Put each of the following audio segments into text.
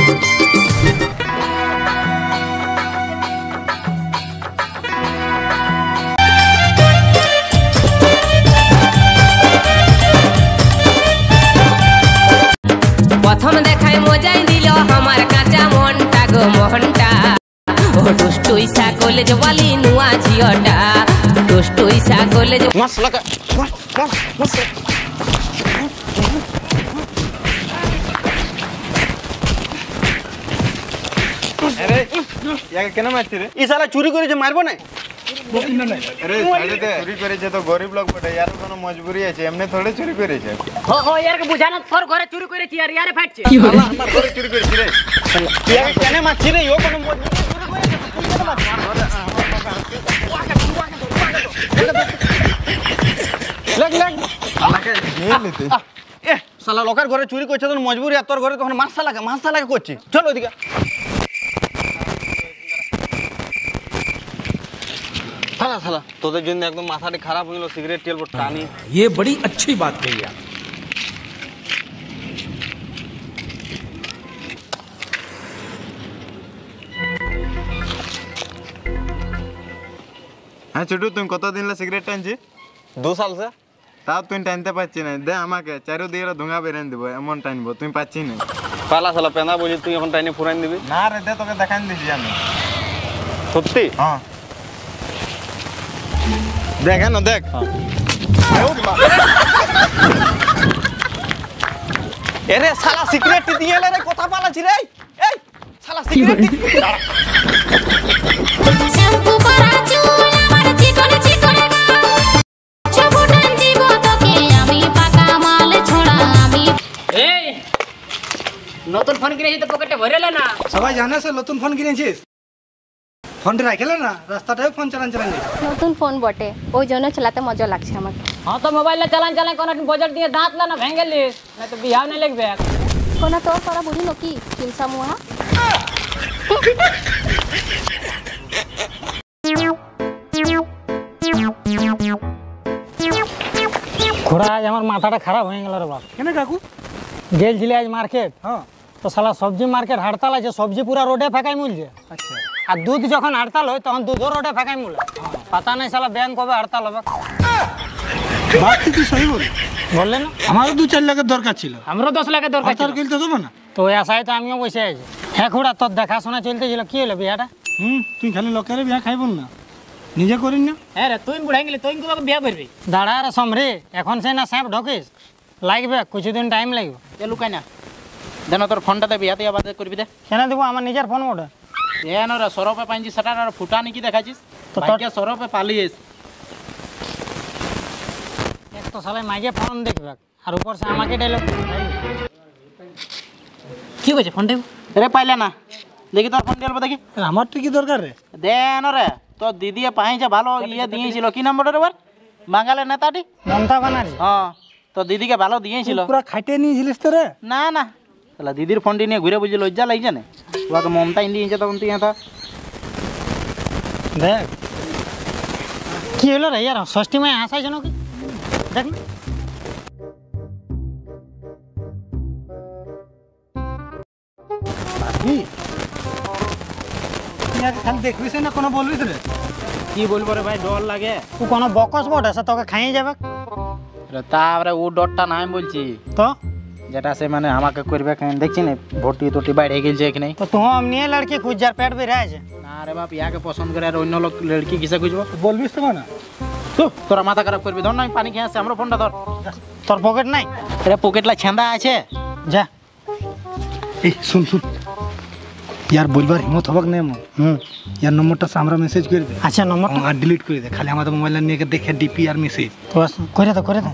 प्रथम देखाय मजाई दिल हमार काचा मनटा गो मोहनटा ओ टुस्टुइसा कॉलेज वाली नुआ झियटा टुस्टुइसा कॉलेज मस्त लगा मस्त अरे या केना मारती रे ई साला चोरी करे जे मारबो नै अरे साडे दे चोरी करे जे तो गरीब लोग बटे यार कोनो मजबूरी है एमने थोड़े चोरी करे छे हो यार के बुझाना तोर घरे चोरी करे छी यार यारे फाट छे हमरा हमर घरे चोरी करे छी रे या केना मारती रे यो कोनो मजबूरी लग ये लेते ए साला लोकर घरे चोरी करछ तो मजबूरी है तोर घरे तखन मासा लगा करछि चलो ओदिके साला तोদের জন্য একদম মাথাটা খারাপ হইলো সিগারেট তেল টানি ये बड़ी अच्छी बात कही आप হ্যাঁ ছোটু তুমি কতদিন লা সিগারেট টানছি 2 সাল से তাও তুমি টানতে পারছি না দে আমাকে চারো দিকে ধোঁয়া বেরেন দিব এমন টানবো তুমি পাচ্ছি না পালা সালা পেনা বলি তুই এখন টাইনে ফুরাইন দিবি না রে দে তোকে দেখান দিছি আমি সত্যি হ্যাঁ देख है ना देख अरे साला सिगरेट दिए ले रे कथा पाला छी रे ए साला सिगरेट शैम्पू करा चूल আমার চিকন চিকন ছবুটান দিব তোকে আমি পাকা মাল ছোড়া আমি এই নতুন ফোন কিনেছি তো পকেটে ভরেলে না সবাই জানে সে নতুন ফোন কিনেছিস ফোনটা রাখলে না রাস্তাটায় ফোন চালান নতুন ফোন বটে ওই জন্য চালাতে মজা লাগছে আমার হ্যাঁ তো মোবাইলে চালান কোন বাজার দিয়ে দাঁত না ভেঙে লিস না তো বিহাও না লাগবে কোন তোর করা বুঝি নকি কিনসা মুহা ঘোড়া আজ আমার মাথাটা খারাপ হয়ে গেল রে বাপ কেন কাকু গেলছিলি আজ মার্কেট হ্যাঁ তো শালা সবজি মার্কেট হড়তাল আছে সবজি পুরা রোডে ফেকাই মিলছে আচ্ছা আর দুধ যখন হড়তাল হয় তখন দুধ রোডে ফেকাই মিলে পাতা নাই শালা ব্যাংক কবে হড়তাল হবে বাত তুই সহি বললে না আমারও 2-4 লাখের দরকার ছিল আমারও 10 লাখের দরকার তার কিনতে দেবো না তো আশায় তো আমিও বসে আছি হ্যাঁ খুড়া তোর দেখাশোনা চলতেছিল কি হলো বিয়াটা তুই খালি লোকের বিয়া খাইব না নিজে করিস না হ্যাঁ রে তুই বুড়াই গেলি তুই কিভাবে বিয়া করবি দাঁড়া রে সমরে এখন সে না স্যাপ ঢোকিস লাগবে কিছুদিন টাইম লাগবে এ লুকাই না দেন তোর ফোনটা দে বিয়াতে আবার করবি দে কেন দেবো আমার নিজের ফোন ওটা দেন রে সরপে পাইছি সেটা আর ফুটানি কি দেখাছিস তো তোর সরপে পালিয়েস এক তো শালা মাইকে ফোন দেখবে আর উপর সে আমাকে ডায়লগ কি কইছে ফোন দেব রে পাইলা না দেখি তোর ফোন দেলবো দেখি আমার তো কি দরকার রে দেন রে তো দিদি পাইছে ভালো ইয়ে দিয়েছিল কি নাম্বারটা রে বাঙালের নেতাটি মমতা ব্যানার্জি হ্যাঁ তো দিদিকে ভালো দিয়েছিল পুরো খাইতে নিয়েছিলিস তো রে না না তাহলে দিদির ফোনটি নিয়ে ঘুরে বুঝি লজ্জা লাগছে না ওকে মমতা ইন্দিয়েছে তখন তুই এটা দেখ কি হলো রে यार ষষ্ঠী মাই হাসাইছ নাকি দেখ না কি তুই আগে খালি দেখবিস না কোনো বলবিস রে কি বলবো রে ভাই ডর লাগে তুই কোনো বকস বটে সে তোকে খাইয়ে যাবে তারপরে ও ডরটা নাই বলছি তো যেটা সে মানে আমাকে করবে দেখছি না ভর্তি তোটি বাইরে গেছে এখানে তো তুই এমনি লড়কি খুঁজ যার পেট বেড়ে আছে না রে বাপ ইয়াকে পছন্দ করে আর অন্য লোক লড়কি কিসে খুঁজবো বলবিস তো না তো তোরা মাথা খারাপ করবি ধর না আমি পানি খেয়ে আসছি আমার ফোনটা ধর তোর পকেট নাই রে পকেটলা ছেঁদা আছে যা এই শুন यार बोलবার হিম্মত হবক না মো यार নম্বরটা আমরা মেসেজ করে দে আচ্ছা নম্বরটা আর ডিলিট করে দে খালি আমাদের মোবাইল নিয়ে দেখে ডিপি আর মেসেজ বস করে দে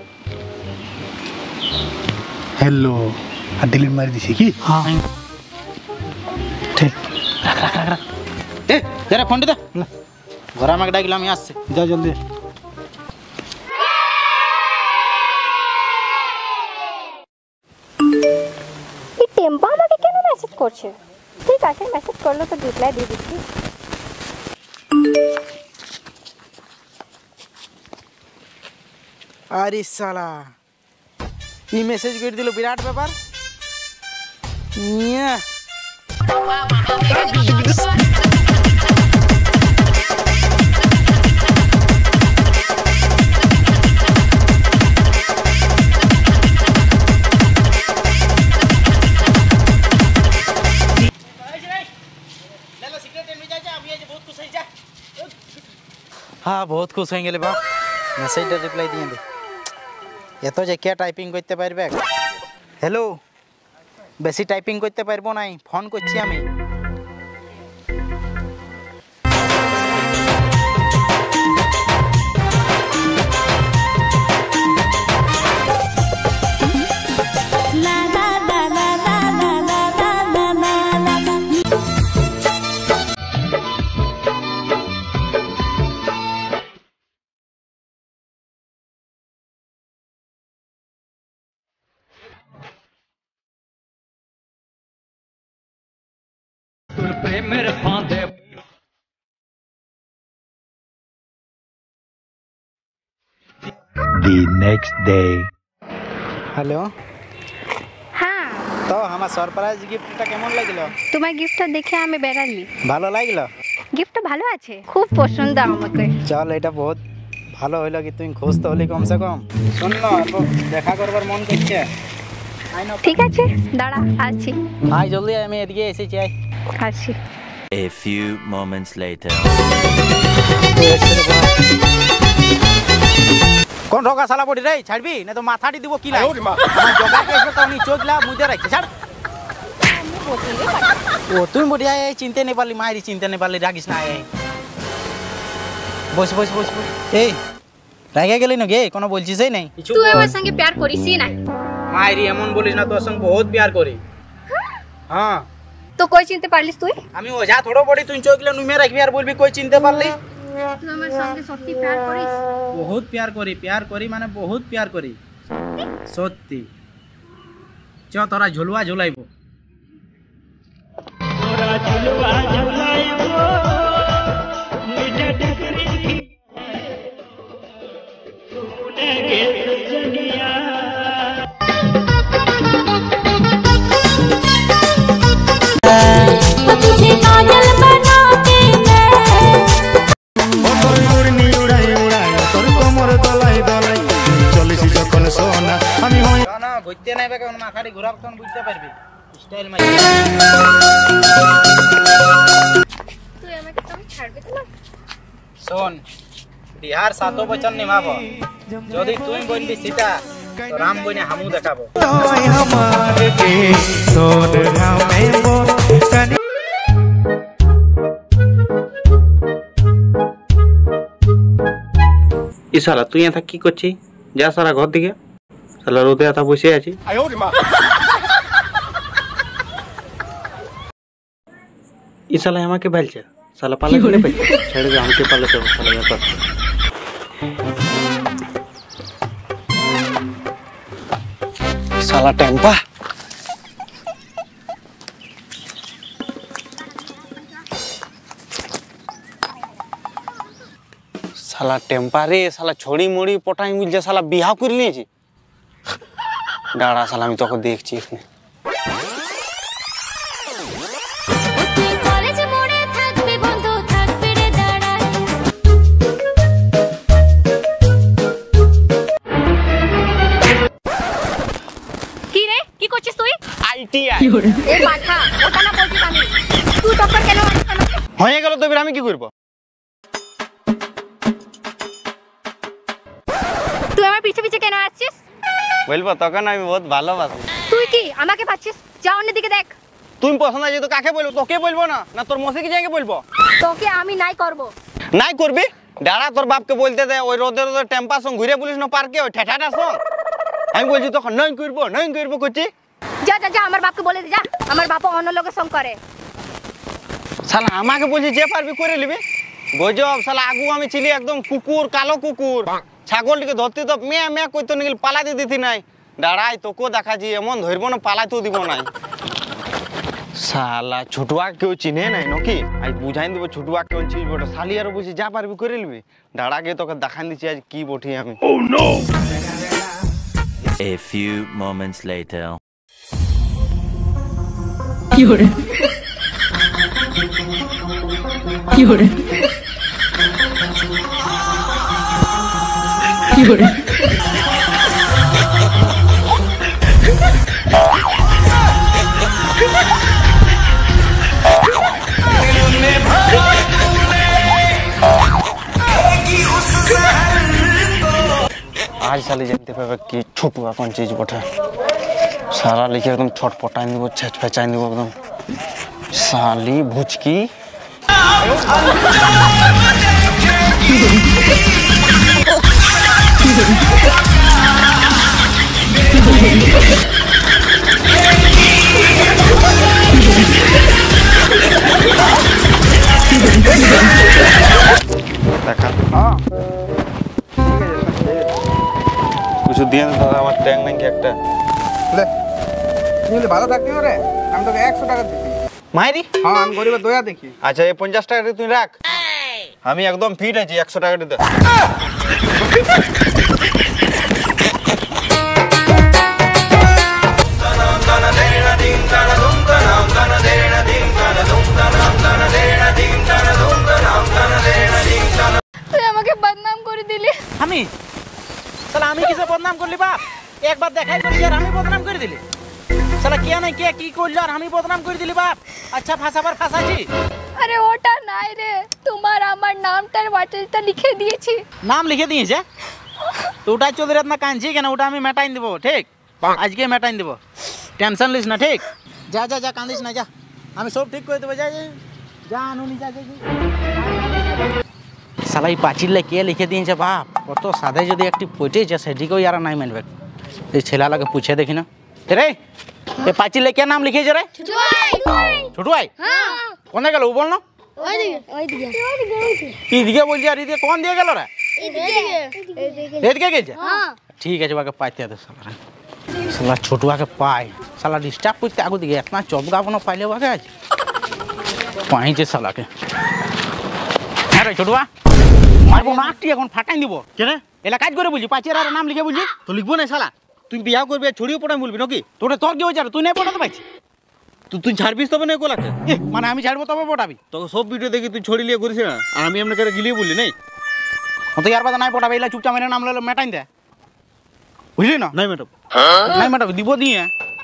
হ্যালো আর ডিলিট মারি দিছি কি হ্যাঁ ঠিক রাখ এ তেরা ফোনটা দে ঘরে আমাকে ডাকলাম আমি আসছি যা জলদি এই টেম্পা আমাকে কেন মেসেজ করছে ঠিক আছে মেসেজ করলো তো রিপ্লাই দিয়ে দিচ্ছি আরে শালা ই মেসেজ করে দিল বিরাট ব্যাপার ইয়া हाँ बहुत खुश হয়ে গেলে বাপ মেসেজটা রিপ্লাই দিয়ে দে এত যে কে টাইপিং করতে পারবে হ্যালো বেশি টাইপিং করতে পারবো নাই ফোন করছি আমি The next day. হ্যালো হ্যাঁ তো আমার সারপ্রাইজ গিফটটা কেমন লাগলো তোমার গিফটটা দেখে আমি বেরালি ভালো লাগলো গিফটটা ভালো আছে খুব পছন্দ আমাকে চল এটা বহুত ভালো হইলো কি তুই খুশ তো হলি কমসে কম শুন না দেখা করবার মন করছে ঠিক আছে দাঁড়া আসছি আয় জলদি আমি এদিকে এসেছি আয় আসছি A few moments later. কোন ঢোকা শালা পড়ি রে ছাড়বি না তো মাথাটি দিব কি লাগে আমার জগা কেসে তো নি চোখলা মুজে রাখছে ছাড় ও তুই বড়ি আয় চিনতে নেই পারলি মায়েরি চিনতে নেই পারলি রাগিস না আয় বস বস বস এই রাগে গেলি না গে কোনো বলছিস এই নাই তুই আমার সঙ্গে প্যার করিসই না মায়েরি এমন বলিস না তোর সঙ্গে বহুত প্যার করি হ্যাঁ তো কই চিনতে পারলিস তুই আমি ওঝা থোড়ো বড়ি তুই চোখলা নুমে রাখবি আর বলবি কই চিনতে পারলি তুই আমার সঙ্গে সত্যি প্যার করিস বহুত প্যার করি মানে বহুত প্যার করি সত্যি চ তোরা ঝুলুয়া ঝুলাইব ঘুরতে নাই বেকে মাখারি ঘুরাব তখন বুঝতে পারবি স্টাইল মাই তুই আমাকে তুমি ছাড়বি তো না শোন বিহার 7 বছর নিভাব যদি তুই বলবি সীতা তো রাম বইনে হামু দেখাবো ইসালা তুই এত কি করছিস যা সারা ঘর দিকে সালা রোদে এত বসে আছি ইসালা আমাকে বলছে সালা পালা করে পাইছে ছেড়ে দে আমাকে পালাতে সালা ব্যাপার সালা টেম্পা साला टेम्पारे साला छोड़ी मोड़ी पटाई मिल जा साला बिहाव कर लिए डाड़ा साला मैं तो को देख ची इसने কি রে কি করছিস তুই আইটিআই এ মাথা ওটা না বলছিস আমি তুই টক্কর কেন মারিস আমাকে হয়ে গেল তো আমি কি করব তুই আমার পিছে পিছে কেন আসছিস বলবো তখন আমি বহুত ভালোবাসি তুই কি আমাকে পাচ্ছিস যা অন্য দিকে দেখ তুমি পছন্দ আছে তো কাকে বলবো তোকে বলবো না না তোর মসে কি জায়গায় বলবো তোকে আমি নাই করব নাই করবি ডাড়া তোর বাপকে বলতে দে ওই রোদে রোদে টেম্পা সঙ্গ ঘুরে বলিস না পার্কে ওই ঠেঠাটা সঙ্গ আমি বলছি তখন নাই করবো করছি যা যা যা আমার বাপকে বলে দে যা আমার বাপ অন্য লোকের সঙ্গ করে শালা আমাকে বলছি যে পারবি করে নিবি গজব শালা আগু আমি ছিলি একদম কুকুর কালো কুকুর ছাগলটিকে ধরতে তো মেয়া মেয়া কইতো নিগিল পালাতে দিতি নাই দাঁড়াই তোকেও দেখাছি এমন ধরবো না পালাতেও দিব নাই শালা ছোটুয়া কেউ চিনে নাই নাকি আজ বুঝাই দিব ছোটুয়া কেউ চিনব বটে শালি আর বসে যা পারবি করে নিবি দাঁড়াকে তোকে দেখান দিচ্ছি আজ কি বটি আমি A few moments later. आज साली जानते पाবে কি ছোট কোন चीज বটে सारा लिखे एकदम छटपटाई দিব छचफचाई দিব एकदम साली भुचकी দেখা হ্যাঁ কিছু দিয়ে দাদা আমার ট্যাঙ্ক নাই কি একটা লে তুই যদি ভালো থাকতি রে আমি তোকে 100 টাকা দিছি মাইরি হ্যাঁ আমি গরিবের দয়া দেখি আচ্ছা এই 50 টাকা তুই রাখ আমি একদম ফিট আছি 100 টাকা দে তুই আমাকে বদনাম করে দিলি। আমি সালা আমি কিসে বদনাম করলি বাপ একবার দেখাই করলি আর আমি বদনাম করে দিলি সালা কে না কে কি করলি আর আমি বদনাম করে দিলি বাপ আচ্ছা ফাঁসাবার ফাঁসাছি আরে ওটা নাই রে, তোমার আমার নামটার বাটলটা লিখে দিয়েছি। নাম লিখে দিয়েছে তো ওটা চোদ্দ রাত না কাঁদছি কেন ওটা আমি মেটাইন দেবো ঠিক আজকে মেটাইন দেবো টেনশন লিস না ঠিক যা যা যা কাঁদিস না যা আমি সব ঠিক করে দেবো যা যা আনুনি যা যা সালা এই পাঁচিলে কে লিখে দিয়েছে বাপ কত সাদে যদি একটি পটেছে সেটিকেও ইয়ারা নাই মানবে এই ছেলেলাকে পুছে দেখি না রে এ পাঁচিলে কে নাম লিখেছে রে ছোটু ভাই কোনে গেল ও বল না এইদিকে বলছি আর এদিকে কোন দিয়ে গেল রে এদিকে গেছে ঠিক আছে বাকে পাইতে দে সালা সালা ছোটুয়াকে পাই সালা ডিস্টার্ব করতে আগু দিকে এতনা চবগাবো না পাইলে বাকে আজ পাইছে সালাকে হ্যাঁ রে ছোটুয়া মারবো না আটটি এখন ফাটাই দিব কেন এলা কাজ করে বলছি পাঁচের আর নাম লিখে বলছি তো লিখবো না শালা তুই বিয়া করবি ছড়িয়ে পড়াই বলবি নাকি তোরে তোর কি হয়েছে তুই নাই পড়াতে পারছি তুই ছাড়বিস তবে না কোলাকে মানে আমি ছাড়বো তবে পটাবি তোকে সব ভিডিও দেখি তুই ছড়ি লিয়ে করিস না আর আমি এমনি করে গিলিয়ে বললি নাই তো ইয়ার বাদে নাই পটাবি এলা চুপচাপ মেরে নাম লেলো মেটাই দে বুঝলি না নাই ম্যাডাম নাই মেটাবি দিব দিয়ে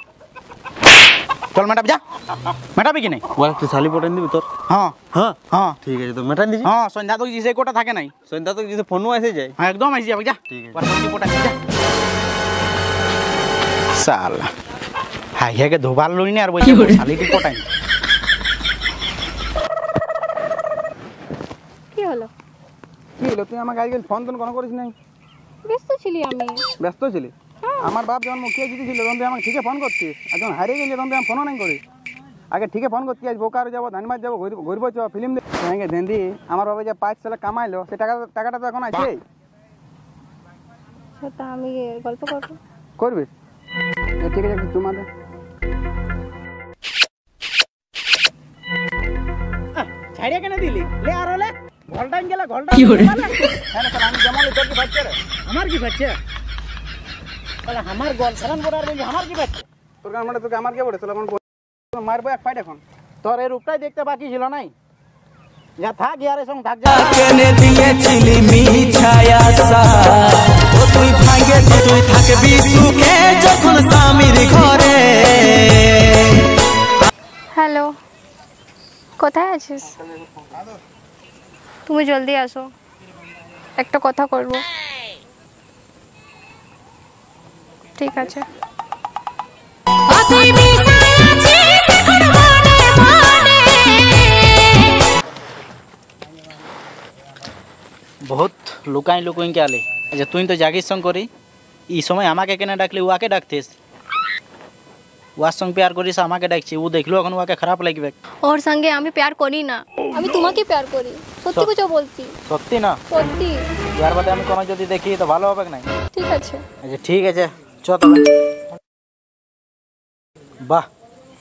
চল মেটাবি যা মেটাবি কি নাই তুই শালি পটাই দিবি তোর হ্যাঁ হ্যাঁ হ্যাঁ ঠিক আছে তো মেটাই দিছি হ্যাঁ সন্ধ্যা তো যে কোটা থাকে নাই সন্ধ্যা তো যে ফোনও এসে যায় হ্যাঁ একদম আইসি যাবে যা ঠিক আছে। পরবর্তী পটাই যা সালা হাই হাইকে ধোবার লই না আর বলছি শালিটি পটাই কি হলো? কি হলো তুই আমাকে আজকাল ফোন টোন কোনো করিস নাই ব্যস্ত ছিলি আমি। ব্যস্ত ছিলি আমার বাপ যখন মুখিয়া জিতেছিল তখন তুই আমাকে ঠিকই ফোন করছিস আর যখন হারিয়ে গেলি তখন তুই আমি ফোনও নাই করিস আগে ঠিকই ফোন করছি আজ বোকারো যাবো ধানবাদ যাবো ঘুরবো চ ফিল্ম দেখে ধেন্দি আমার বাবা যে 5 সালে কামাইলো সে টাকাটা তো এখন আছে সেটা আমি গল্প করবো। করবি ঠিক আছে একটু চুমা দে ছাড়িয়ে কেন দিলি লে আর হলে ঘলটাইন গেলে ঘলটা কি করে হ্যাঁ আমি যেমন তোর কি বাচ্চা রে আমার কি বাচ্চা বলে আমার গল সারান করার বলি আমার কি বাচ্চা তোর কারণ মানে তোকে আমার কে বলেছিল এখন মারবো এক ফাইট এখন তোর এই রূপটাই দেখতে বাকি ছিল নাই যা থাক ইয়ারের সঙ্গে থাক যা কেনে দিয়েছিলি মিছায়া সা ও তুই ভাগে তুই থাকবি সুখে যখন স্বামীর ঘরে হ্যালো, কোথায় আছিস? তুমি জলদি আসো, একটা কথা করব। ঠিক আছে। বহুত লুকাই লুকুই কে আলে আচ্ছা তুই তো জাগির সঙ্গ করি এই সময় আমাকে কেন ডাকলি ওয়াকে ডাকতিস ওয়ার সঙ্গে প্যার করিস আমাকে ডাকছি ও দেখলো এখন ওয়াকে খারাপ লাগবে ওর সঙ্গে আমি প্যার করি না, আমি তোমাকে প্যার করি। সত্যি কিছু বলছি। সত্যি না সত্যি। ইয়ার বাদে আমি কোনো যদি দেখি তো ভালো হবে না ঠিক আছে। আচ্ছা ঠিক আছে চ তবে বাহ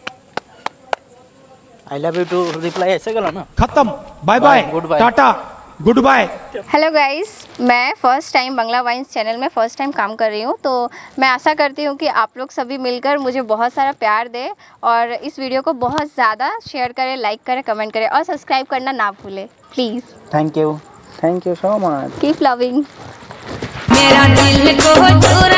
I love you to reply এসে গেল না खत्म बाय बाय Goodbye. टाटा गुड बाय। हेलो गाइस, मैं first time Bangla wines channel में फर्स्ट टाइम काम कर रही हूँ, तो मैं आशा करती हूँ कि आप लोग सभी मिलकर मुझे बहुत सारा प्यार दें और इस वीडियो को बहुत ज़्यादा शेयर करें, लाइक करें, कमेंट करें और सब्सक्राइब करना ना भूलें please. Thank you so much. Keep loving. मेरा दिल को चुरा